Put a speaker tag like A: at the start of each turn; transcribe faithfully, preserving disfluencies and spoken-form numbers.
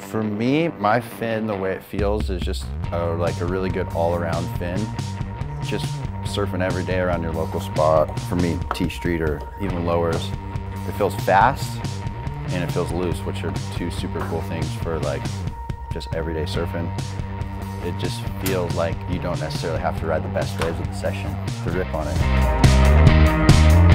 A: For me, my fin, the way it feels is just uh, like a really good all-around fin. Just surfing every day around your local spot. For me, T Street or even lowers. It feels fast and it feels loose, which are two super cool things for like just everyday surfing. It just feels like you don't necessarily have to ride the best waves of the session to rip on it.